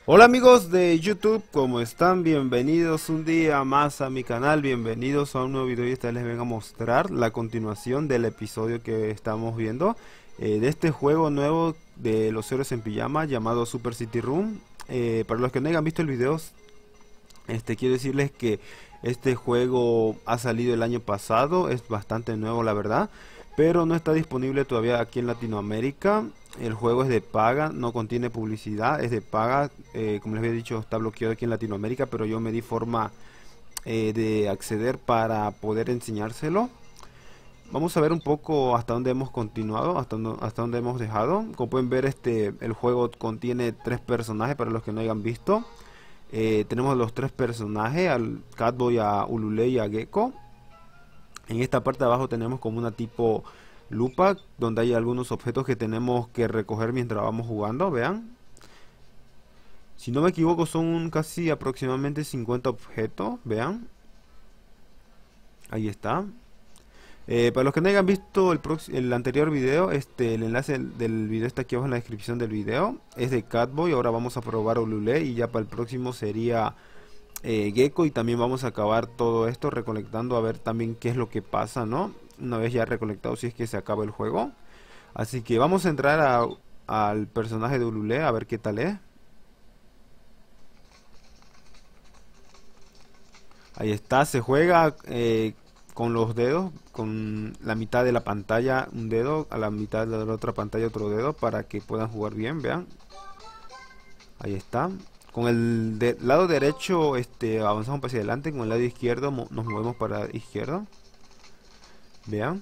Hola amigos de YouTube, ¿cómo están? Bienvenidos un día más a mi canal, bienvenidos a un nuevo video y esta vez les vengo a mostrar la continuación del episodio que estamos viendo de este juego nuevo de los héroes en pijama llamado Super City Room. Para los que no hayan visto el video, quiero decirles que este juego ha salido el año pasado, es bastante nuevo la verdad, pero no está disponible todavía aquí en Latinoamérica. El juego es de paga, no contiene publicidad, es de paga. Como les había dicho, está bloqueado aquí en Latinoamérica, pero yo me di forma de acceder para poder enseñárselo. Vamos a ver un poco hasta dónde hemos continuado, hasta dónde hemos dejado. Como pueden ver, el juego contiene tres personajes para los que no hayan visto. Tenemos los tres personajes, al Catboy, a Ulule y a Gecko. En esta parte de abajo tenemos como una tipo lupa donde hay algunos objetos que tenemos que recoger mientras vamos jugando, vean. Si no me equivoco son casi aproximadamente 50 objetos, vean. Ahí está. Para los que no hayan visto el anterior video, el enlace del video está aquí abajo en la descripción del video. Es de Catboy, ahora vamos a probar Ulule y ya para el próximo sería Gecko, y también vamos a acabar todo esto recolectando a ver también qué es lo que pasa, ¿no? Una vez ya recolectado, si es que se acaba el juego. Así que vamos a entrar al personaje de Ulule a ver qué tal es. Ahí está, se juega con los dedos, con la mitad de la pantalla un dedo, a la mitad de la otra pantalla otro dedo, para que puedan jugar bien, vean. Ahí está. Con el lado derecho avanzamos hacia adelante, con el lado izquierdo nos movemos para la izquierda. Vean.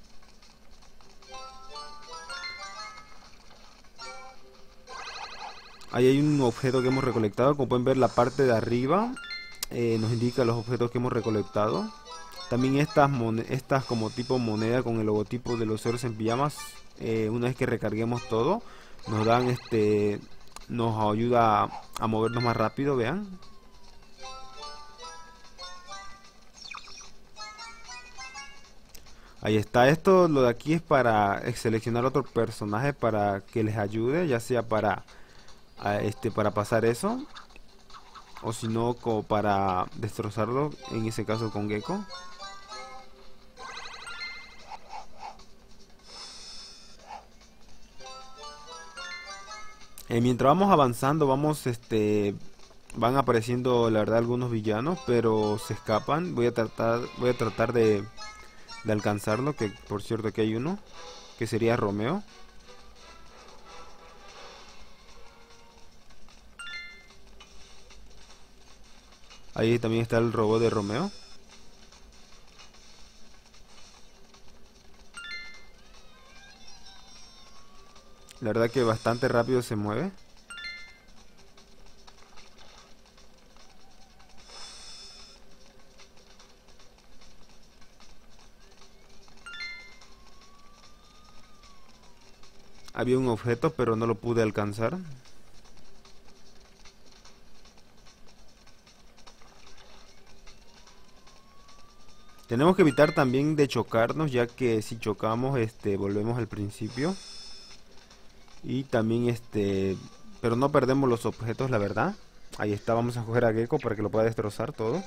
Ahí hay un objeto que hemos recolectado. Como pueden ver, la parte de arriba nos indica los objetos que hemos recolectado. También estas como tipo moneda con el logotipo de los héroes en pijamas, una vez que recarguemos todo, nos dan nos ayuda a movernos más rápido, vean. Ahí está, esto lo de aquí es para seleccionar otro personaje para que les ayude, ya sea para pasar eso, o si no como para destrozarlo, en ese caso con Gecko. Mientras vamos avanzando, van apareciendo la verdad algunos villanos, pero se escapan. Voy a tratar de alcanzarlo, que por cierto aquí hay uno, que sería Romeo. Ahí también está el robot de Romeo. La verdad que bastante rápido se mueve. Había un objeto, pero no lo pude alcanzar. Tenemos que evitar también de chocarnos, ya que si chocamos, volvemos al principio. Y también pero no perdemos los objetos, la verdad. Ahí está, vamos a coger a Gecko para que lo pueda destrozar todo.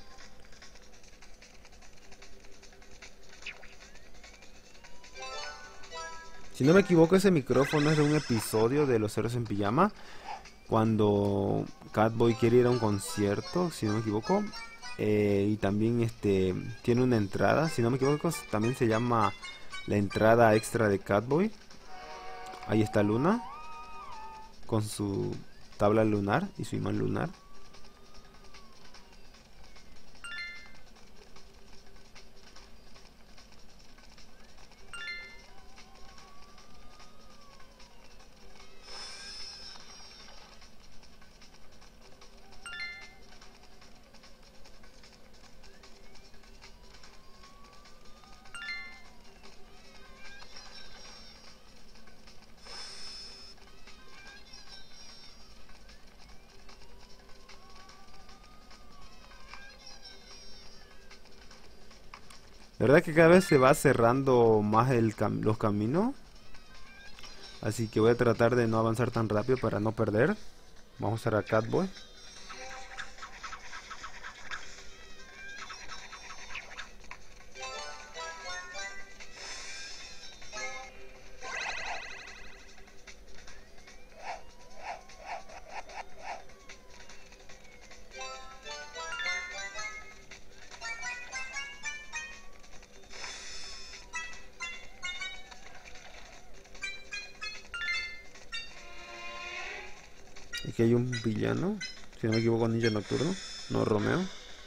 Si no me equivoco, ese micrófono es de un episodio de Los Héroes en Pijama, cuando Catboy quiere ir a un concierto, si no me equivoco. Y también tiene una entrada, si no me equivoco, también se llama la entrada extra de Catboy. Ahí está Luna con su tabla lunar y su imán lunar. La verdad que cada vez se va cerrando más los caminos. Así que voy a tratar de no avanzar tan rápido para no perder. Vamos a usar a Catboy. Aquí hay un villano, si no me equivoco, Ninja Nocturno, no Romeo.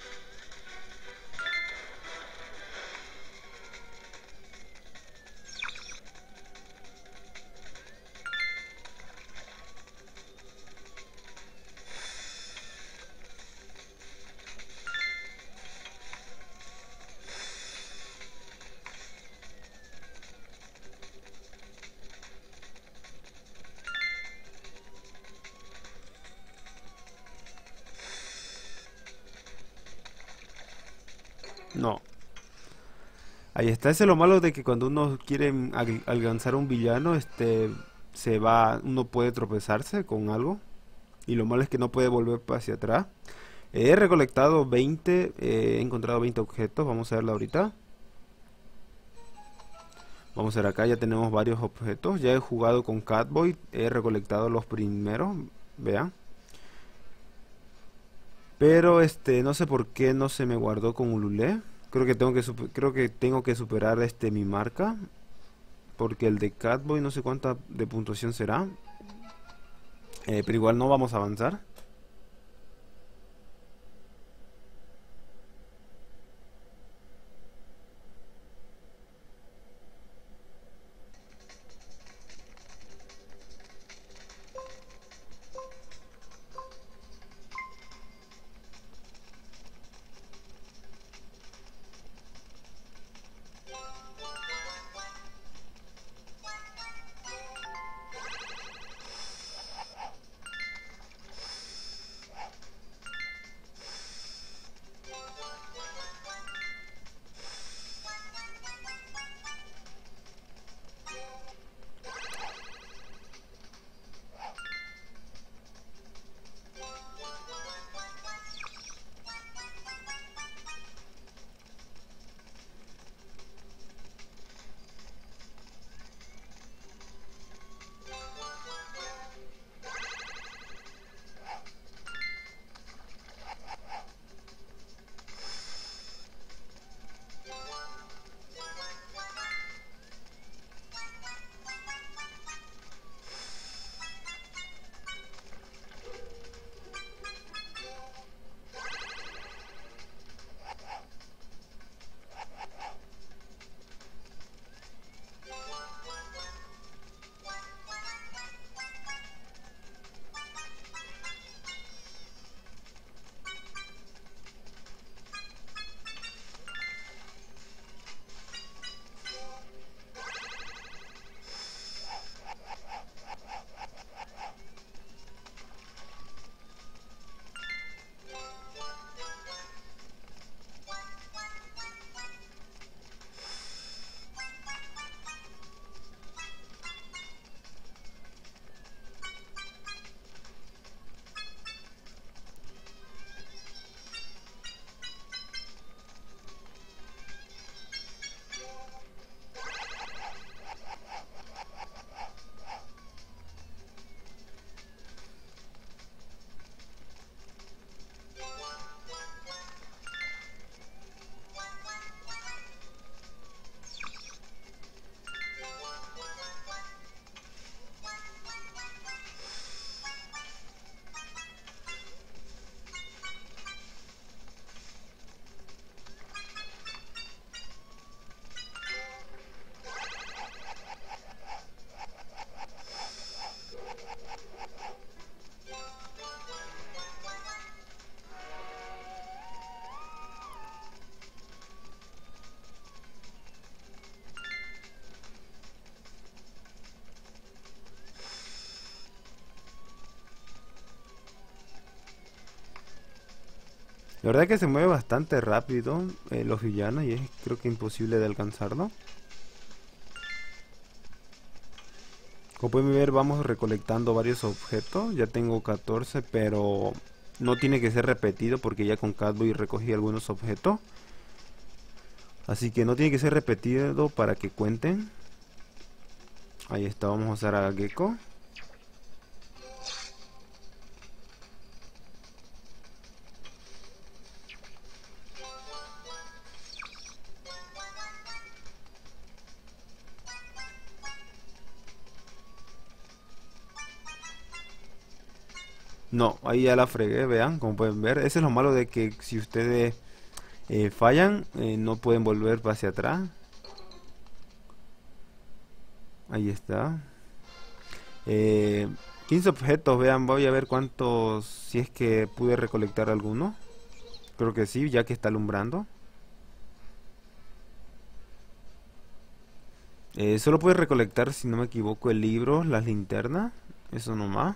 No. Ahí está, ese es lo malo de que cuando uno quiere alcanzar a un villano, uno puede tropezarse con algo. Y lo malo es que no puede volver hacia atrás. He recolectado 20, he encontrado 20 objetos, vamos a verlo ahorita. Vamos a ver acá, ya tenemos varios objetos. Ya he jugado con Catboy, he recolectado los primeros, vean. Pero no sé por qué no se me guardó con Ulule. Creo que tengo que superar mi marca. Porque el de Catboy no sé cuánta de puntuación será. Pero igual no vamos a avanzar. La verdad que se mueve bastante rápido los villanos y es creo que imposible de alcanzarlo. Como pueden ver, vamos recolectando varios objetos. Ya tengo 14, pero no tiene que ser repetido porque ya con Catboy recogí algunos objetos. Así que no tiene que ser repetido para que cuenten. Ahí está, vamos a usar a Gecko. No, ahí ya la fregué, vean, como pueden ver. Ese es lo malo de que si ustedes fallan, no pueden volver hacia atrás. Ahí está. 15 objetos, vean, voy a ver cuántos, si es que pude recolectar alguno. Creo que sí, ya que está alumbrando. Solo pude recolectar, si no me equivoco, el libro, las linternas, eso nomás.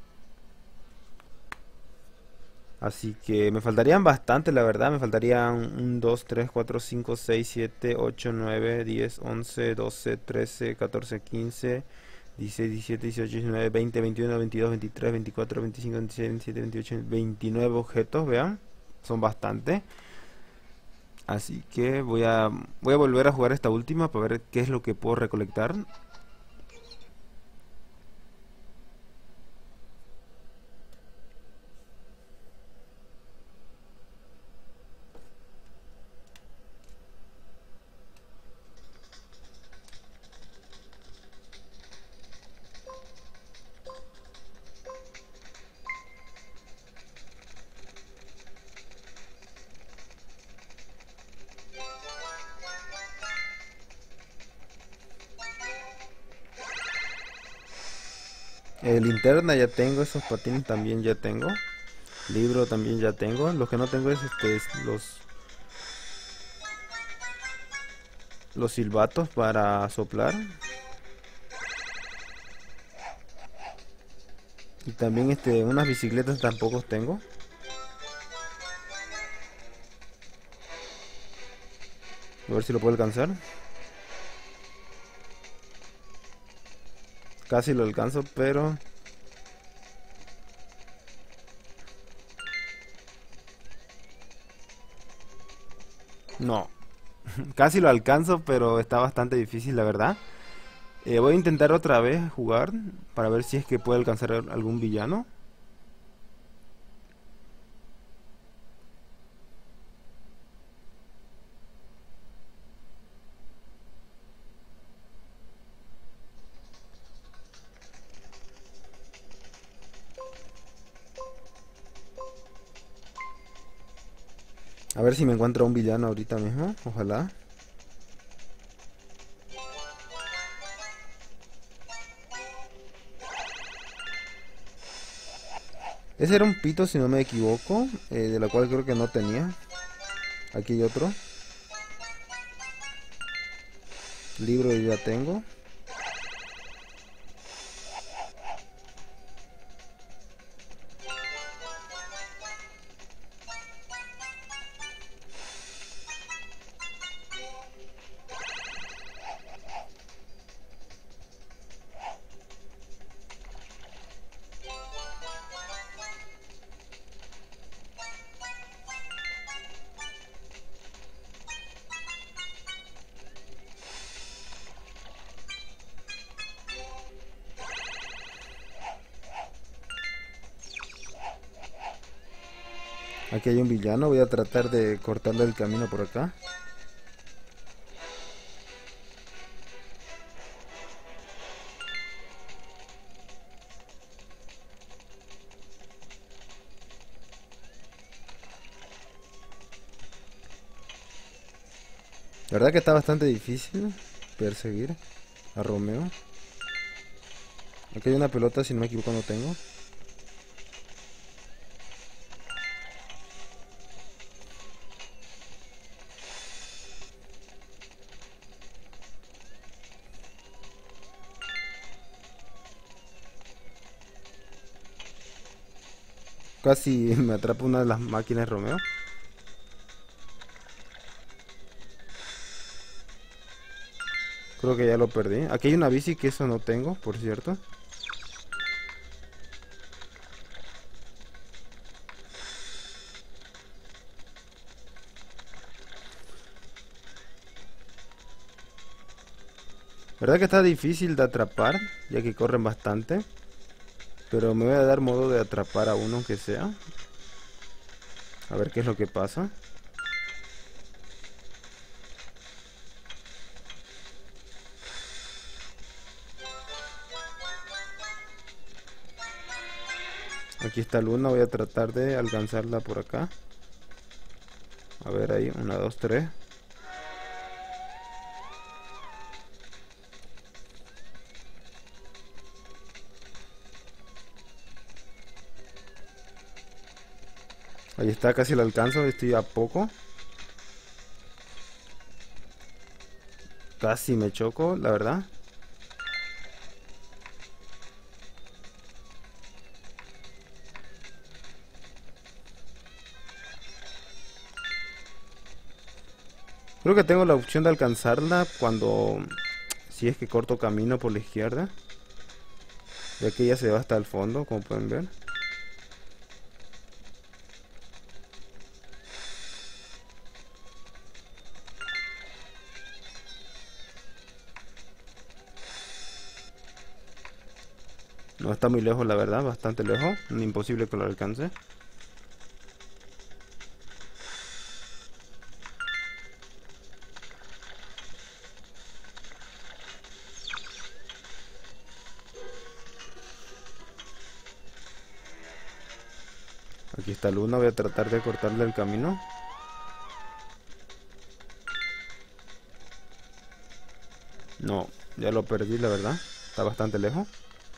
Así que me faltarían bastante, la verdad. Me faltarían 1, 2, 3, 4, 5, 6, 7, 8, 9, 10, 11, 12, 13, 14, 15, 16, 17, 18, 19, 20, 21, 22, 23, 24, 25, 26, 27, 28, 29 objetos, vean. Son bastantes. Así que voy a volver a jugar esta última para ver qué es lo que puedo recolectar. Linterna ya tengo, esos patines también ya tengo. Libro también ya tengo. Lo que no tengo es los silbatos para soplar. Y también unas bicicletas tampoco tengo. A ver si lo puedo alcanzar. Casi lo alcanzo, pero no. Casi lo alcanzo, pero está bastante difícil, la verdad. Voy a intentar otra vez jugar para ver si es que puedo alcanzar algún villano. A ver si me encuentro un villano ahorita mismo, ojalá. Ese era un pito si no me equivoco, de la cual creo que no tenía. Aquí hay otro. Libro ya tengo. Aquí hay un villano, voy a tratar de cortarle el camino por acá. La verdad que está bastante difícil perseguir a Romeo. Aquí hay una pelota, si no me equivoco no tengo. Casi me atrapa una de las máquinas de Romeo. Creo que ya lo perdí. Aquí hay una bici que eso no tengo, por cierto. Verdad que está difícil de atrapar, ya que corren bastante. Pero me voy a dar modo de atrapar a uno aunque sea. A ver qué es lo que pasa. Aquí está Luna, voy a tratar de alcanzarla por acá. A ver ahí, 1, 2, 3. Ahí está, casi la alcanzo, estoy a poco. Casi me choco, la verdad. Creo que tengo la opción de alcanzarla cuando... Si es que corto camino por la izquierda. Ya que ella se va hasta el fondo, como pueden ver. No está muy lejos, la verdad, bastante lejos. Imposible que lo alcance. Aquí está Luna, voy a tratar de cortarle el camino. No, ya lo perdí, la verdad. Está bastante lejos.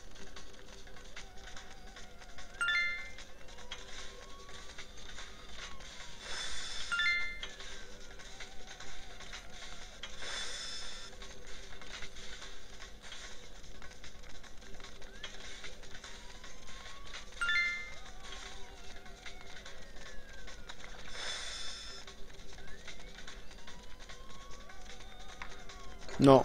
No.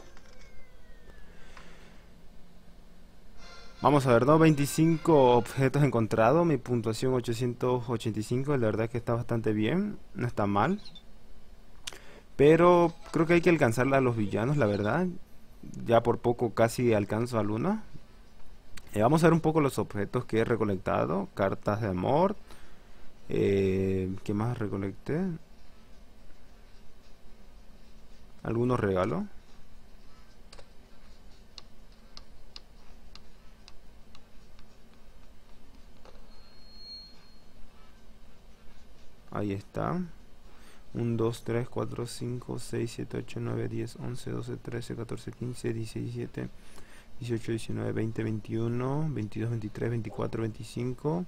Vamos a ver, ¿no? 25 objetos encontrados. Mi puntuación 885. La verdad que está bastante bien. No está mal. Pero creo que hay que alcanzarla a los villanos, la verdad. Ya por poco casi alcanzo a Luna. Vamos a ver un poco los objetos que he recolectado. Cartas de amor. ¿Qué más recolecté? Algunos regalos. Ahí está. 1, 2, 3, 4, 5, 6, 7, 8, 9, 10, 11, 12, 13, 14, 15, 16, 17, 18, 19, 20, 21, 22, 23, 24, 25.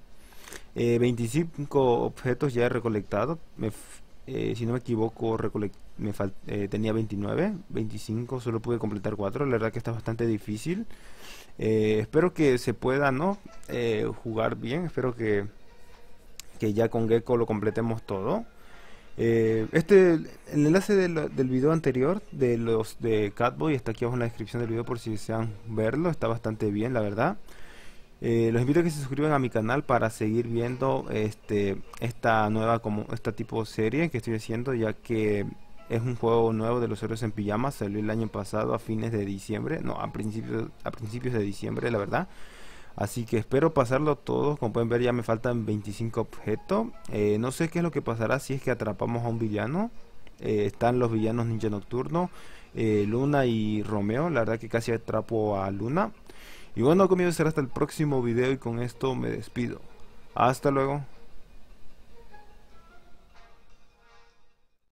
25 objetos ya he recolectado. Si no me equivoco, tenía 29. 25, solo pude completar 4. La verdad que está bastante difícil. Espero que se pueda, ¿no? Jugar bien. Espero que ya con Gecko lo completemos todo. El enlace del video anterior de los de Catboy está aquí abajo en la descripción del video por si desean verlo. Está bastante bien, la verdad. Los invito a que se suscriban a mi canal para seguir viendo esta nueva esta tipo de serie que estoy haciendo, ya que es un juego nuevo de los héroes en pijama. Salió el año pasado a fines de diciembre, no, a principios de diciembre, la verdad. Así que espero pasarlo todo. Como pueden ver, ya me faltan 25 objetos. No sé qué es lo que pasará si es que atrapamos a un villano. Están los villanos Ninja Nocturno, Luna y Romeo. La verdad que casi atrapo a Luna. Y bueno, conmigo será hasta el próximo video y con esto me despido. Hasta luego.